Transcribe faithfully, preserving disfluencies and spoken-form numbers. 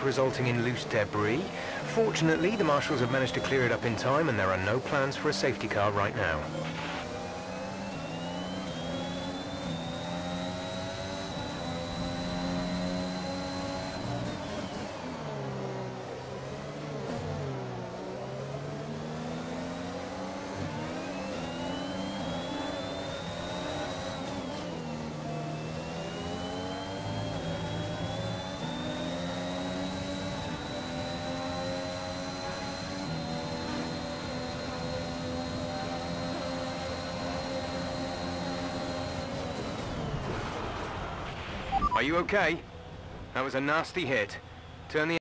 impact resulting in loose debris. Fortunately, the marshals have managed to clear it up in time and there are no plans for a safety car right now. Are you okay? That was a nasty hit. Turn the